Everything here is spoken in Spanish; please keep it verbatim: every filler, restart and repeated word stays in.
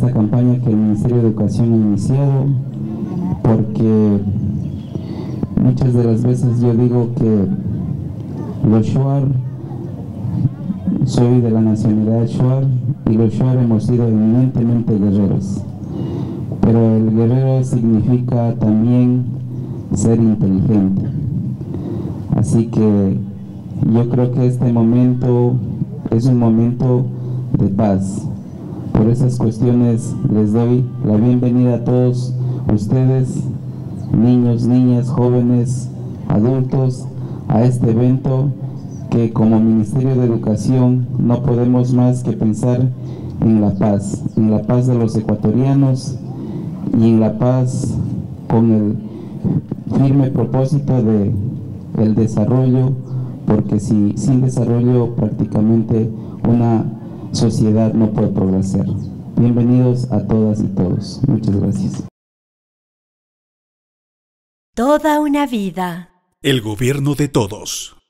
esta campaña que el Ministerio de Educación ha iniciado, porque muchas de las veces yo digo que los Shuar, soy de la nacionalidad Shuar, y los Shuar hemos sido eminentemente guerreros, pero el guerrero significa también ser inteligente. Así que yo creo que este momento es un momento de paz. Por esas cuestiones les doy la bienvenida a todos ustedes, niños, niñas, jóvenes, adultos, a este evento que como Ministerio de Educación no podemos más que pensar en la paz, en la paz de los ecuatorianos y en la paz con el firme propósito de el desarrollo, porque si, sin desarrollo prácticamente una sociedad no puede progresar. Bienvenidos a todas y todos. Muchas gracias. Toda una vida. El gobierno de todos.